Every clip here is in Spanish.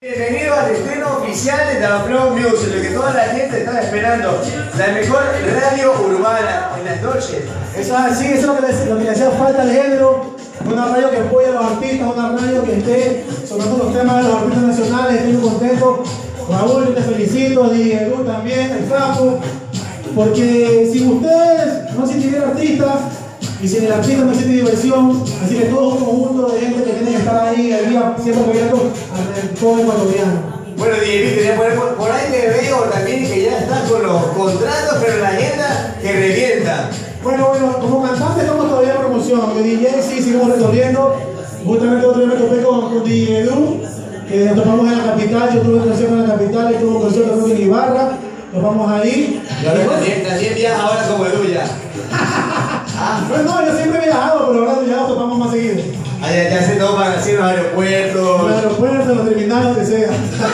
Bienvenido al estreno oficial de Daflow Music, lo que toda la gente está esperando. La mejor radio urbana en las noches. Eso es así, eso es lo que le hacía falta al género. Una radio que apoye a los artistas, una radio que esté sonando los temas de los artistas nacionales. Estoy muy contento. Raúl, yo te felicito, Diego también, el Flaco. Porque sin ustedes no existiría artistas y sin el artista no existe diversión. Así que todo un conjunto de gente que tiene que estar ahí el día siempre apoyando al todo ecuatoriano. Bueno, Dieguito, por ahí te veo también que ya estás con los contratos, pero la agenda que revienta. Bueno, como cantante estamos todavía en promoción, aunque DJ sí seguimos recorriendo. Justamente otro día me topé con DJ Edu, que nos topamos en la capital. Yo tuve concierto en la capital, estuve un concierto también en Ibarra. Nos vamos ahí. También viajas ahora como Edu ya. Pues no, yo siempre he viajado, pero ahora ya nos topamos más seguido. Ya se toman así en los aeropuertos. En los aeropuertos, en los terminales, donde sea.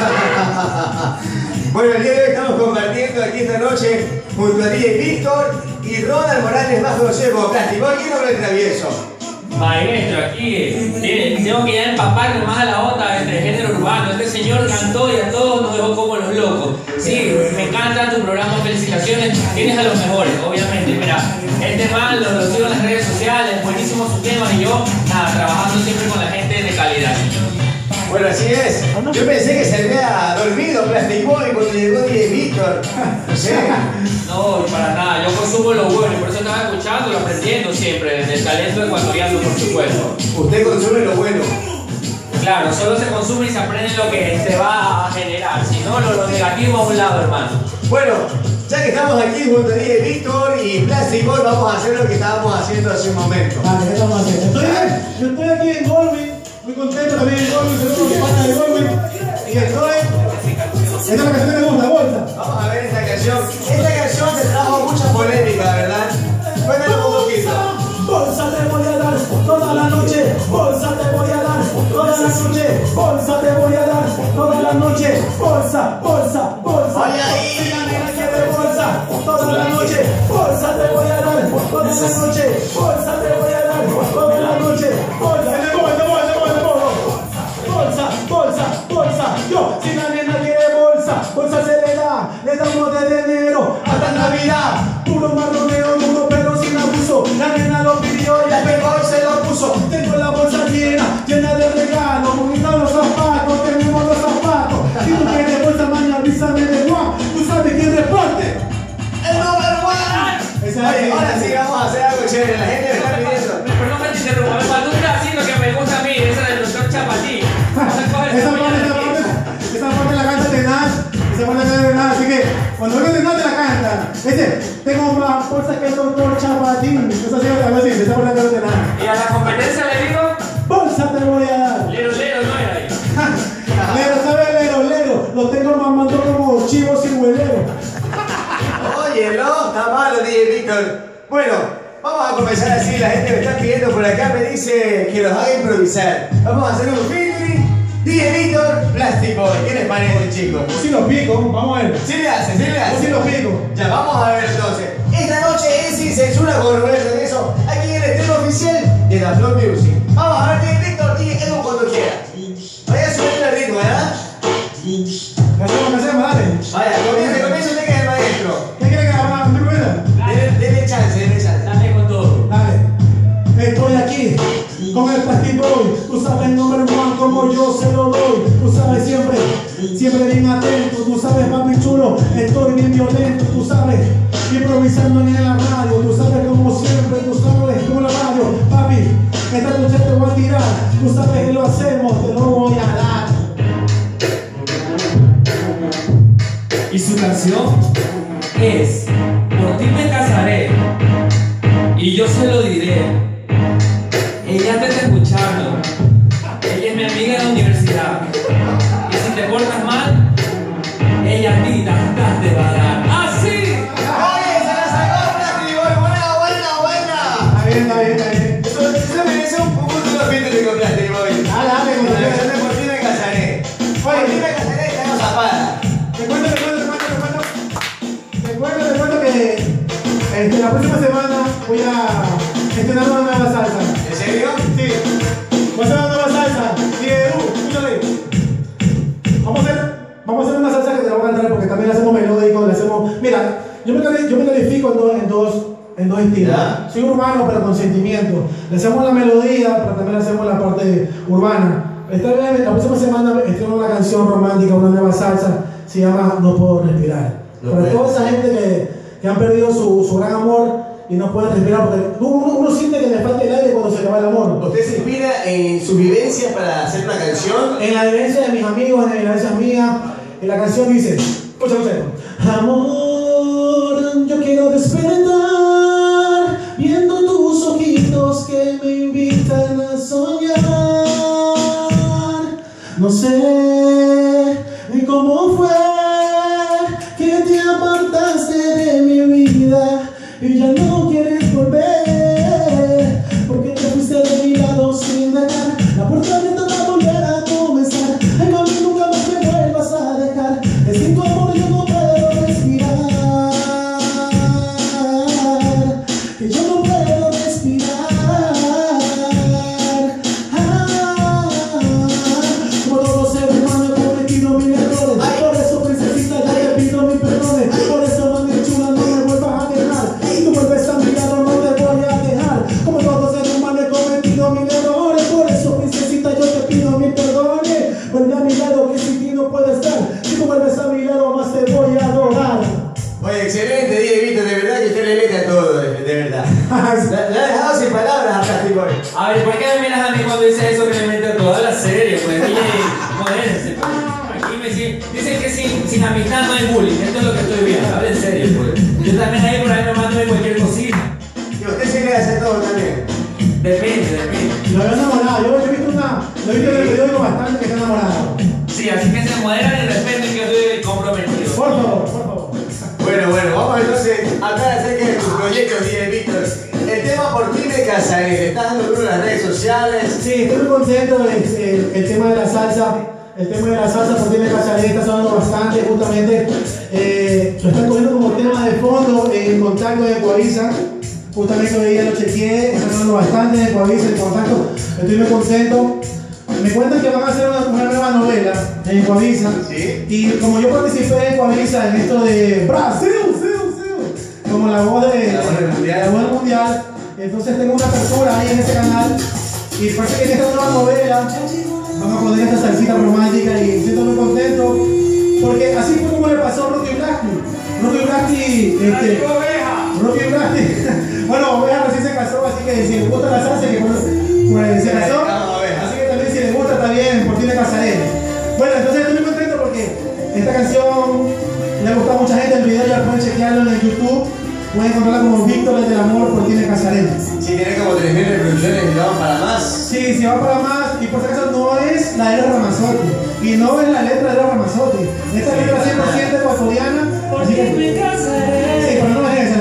Bueno, el día de hoy estamos compartiendo aquí esta noche junto a DJ Víctor y Ronald Morales, más conocido como Plástico. ¿Quién habla el travieso? Maestro, aquí tengo que ya empaparme más a la onda del género urbano. Este señor cantó y a todos nos dejó como los locos. Sí, me encanta tu programa, felicitaciones. Tienes a los mejores, obviamente. Mira, este man lo sigo en las redes sociales, buenísimos sus temas y yo, nada, trabajando siempre con la gente de calidad. Bueno, así es. Yo pensé que se había dormido Plastic Boy cuando llegó DJ Víctor. ¿Sí? No, para nada. Yo consumo lo bueno y por eso estaba escuchando y aprendiendo siempre del talento ecuatoriano, por supuesto. Usted consume lo bueno. Claro, solo se consume y se aprende lo que se va a generar. Si no, lo negativo a un lado, hermano. Bueno, ya que estamos aquí junto a DJ Víctor y Plastic Boy, vamos a hacer lo que estábamos haciendo hace un momento. Vale, ¿qué estamos haciendo? Yo estoy aquí en Goldwyn. Muy contento también en Goldwyn, saludos a los patas de Goldwyn. Y estoy. Esta es la canción que me gusta, bolsa. Vamos a ver esta canción. Esta canción te trajo mucha polémica, ¿verdad? Cuéntanos un poquito. Bolsa te voy a dar toda la noche. Bolsa te voy a dar toda la noche. Bolsa te voy a dar toda la noche. Bolsa, bolsa, bolsa. Oye ahí. Si la nena quiere bolsa toda la noche. Bolsa te voy a dar toda la noche. Bolsa te voy a dar toda la noche. Bolsa. Bolsa, bolsa, yo, si la nena quiere bolsa, bolsa se le damos desde enero hasta Navidad, puro marroneo, duro pero sin abuso, la nena lo pidió y la pegó y se lo puso, tengo la bolsa llena de regalos, bonita los zapatos, tenemos los zapatos, si tú quieres bolsa mañana avísame de Juan, tú sabes quién reparte, ¡El number one! Oye, ahora sí vamos a hacer algo chévere, la gente me está pidiendo. Perdón que te interrumpa, me faltó un pedacito que me gusta a mí, esa del doctor Chapatín. Esa parte la canta Tenaz, esa parte la canta Tenaz, así que cuando uno Tenaz te la canta, tengo más bolsas que el doctor Chapatín, esa sí, algo así, esa parte la canta Tenaz. Y a la competencia le digo, Bolsa te voy a dar. lero, no era ahí. Lero, ¿sabes? Lero, lo tengo mamando como chivo sin huelero. Oye, no, está malo, DJ Víctor. Bueno, vamos a comenzar así. La gente me está pidiendo por acá, me dice que los haga improvisar. Vamos a hacer un featuring. DJ Víctor, Plastic Boy. ¿Qué les parece, chicos? Si los pico, vamos a ver. Sí le hace, sí le hace. Si los pico. Ya, vamos a ver entonces. Esta noche es sin censura con Roberto de eso. Aquí en el estreno oficial de Daflow Music. Vamos a ver, DJ Víctor, DJ Edu cuando quiera. Vaya subiendo el ritmo, ¿verdad? ¿Qué hacemos? Dale. Vaya, comienza usted que es el maestro. ¿Qué quiere que hagamos? ¿Me primera? Dele chance, dele chance. Dale con todo. Dale. Estoy aquí con el Plastic Boy. Tú sabes el nombre Juan como yo se lo doy. Tú sabes siempre bien atento. Tú sabes papi chulo, estoy bien violento. Tú sabes, improvisando en la radio. Tú sabes como siempre, tú sabes como la radio. Papi, esta noche te voy a tirar. Tú sabes que lo hacemos, te lo voy a dar. Y su canción es Por ti me casaré y yo se lo diré. Ella te está escuchando. Ella es mi amiga de la universidad. Y si te portas mal, ella a ti tantas te va a dar. ¡Así! ¡Oye, se la sacó Plastic Boy! ¡Buena! Está bien. Eso merece un punto de featuring con Plastic Boy. Dale, Con la canción de Por ti me casaré. Por ti me casaré y te hago zapada. Te cuento que la próxima semana voy a estrenar una nueva salsa. ¿En serio? Sí. Voy a hacer una nueva salsa. Y escúchale. popular porque también la hacemos melódico, la hacemos... Mira, yo me califico en dos estilos. ¿Ya? Soy urbano pero con sentimiento. Le hacemos la melodía, pero también le hacemos la parte urbana. La próxima semana estreno una canción romántica, una nueva salsa, se llama No Puedo Respirar. Para toda esa gente que han perdido su gran amor y no pueden respirar, porque uno siente que le falta el aire cuando se le va el amor. ¿Usted se inspira en su vivencia para hacer una canción? En la vivencia de mis amigos, en la vivencia mía, y la canción dice, escucha esto. Amor, yo quiero despertar viendo tus ojitos que me invitan a soñar. No sé ni cómo fue que te apartaste de mi vida y ya no quieres volver, porque te fuiste de mi lado sin dejar la puerta abierta para volver a comenzar. Ay, mami, nunca más me vuelvas a dejar, es sin tu amor yo no puedo respirar, que yo no puedo respirar. Como todos los seres humanos he cometido mil errores, por eso princesita ya te pido mil perdones, por eso mami chula no me vuelvas a dejar, si tú vuelves a mi lado no te voy a dejar. Como todos seres humanos he cometido mil errores, por eso princesita yo te pido mil perdones. Vuelve a mi lado que sin ti no puedo estar, si tú vuelves a mi lado más te voy a adorar. Oye, excelente, Dieguito, de verdad que usted le mete a todo, de verdad. La ha dejado sin palabras acá, tipo. A ver, ¿por qué me miras a mí cuando dice eso que me mete a toda la serie? Pues DJ, modérense, pues. Aquí me dicen que sin amistad no hay bullying, esto es lo que estoy viendo, habla en serio, pues. Yo también ahí por ahí me mando de cualquier cosita. Y usted se le hace todo también. Depende. Lo veo enamorado, yo he visto en el periódico bastante que está enamorado. Sí, así que se moderan y respeten que yo estoy comprometido. Por favor. Bueno, vamos entonces a hablar acerca de tus proyectos, DJ Víctor. El tema Por ti me casaré, le estás dando duro en las redes sociales. Sí, estoy muy contento el tema de la salsa. El tema de la salsa, Por ti me casaré, está sonando bastante, justamente. Lo están cogiendo como tema de fondo en Contacto de Coavisa. Justamente hoy día lo chequeé, está sonando bastante en Coavisa, en Contacto. Estoy muy contento. Me cuentan que van a hacer una nueva novela en Coavisa. Sí. Y como yo participé en Coavisa en esto de Brasil, como la voz del mundial, entonces tengo una apertura ahí en ese canal. Y parece que en esta nueva novela vamos a poner esta salsita romántica y siento muy contento. Porque así fue como le pasó a Rocky Blasky. Rocky Blasky. Bueno, Oveja recién se casó, así que si le gusta la salsa, que pues, se casó. Así que también si le gusta está bien, Por ti me casaré. Bueno, entonces estoy muy contento porque esta canción le ha gustado a mucha gente, el video ya pueden chequearlo en YouTube. Pueden encontrarla como Víctor del Amor, Por ti me casaré. Sí, tiene como 3.000 reproducciones y vamos para más. Sí, si va para más, y por si acaso no es la Era Ramazzotti, y no es la letra de Era Ramazzotti. Esta letra es 100% ecuatoriana. Así que, sí, pero no es esa.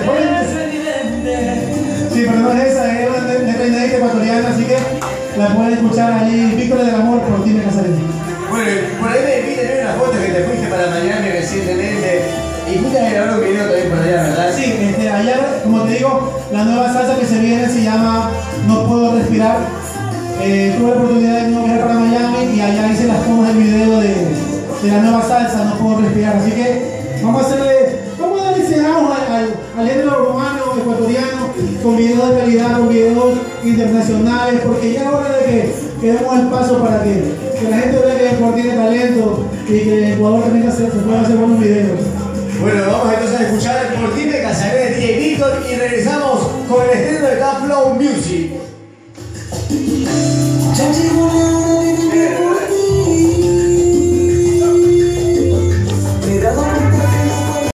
Sí, pero no es esa, es una letra inédita ecuatoriana, así que la pueden escuchar ahí, Víctor del Amor, Por ti me casaré. Bueno, por ahí me vi también una foto que te fuiste para Miami recientemente. Y fuiste a grabar un video también por allá, ¿verdad? Sí, allá, como te digo, la nueva salsa que se viene se llama No Puedo Respirar. Tuve la oportunidad de viajar para Miami y allá hice las tomas del video de la nueva salsa No Puedo Respirar. Así que vamos a darle ese auge al género urbano ecuatoriano con videos de calidad, con videos internacionales, porque ya es hora de que demos el paso para que la gente vea que Ecuador tiene talento y que Ecuador también se pueda hacer buenos videos. Bueno, vamos entonces a escuchar Por ti me casaré de DJ Víctor y regresamos con el estreno de Flow Music. Ya llegó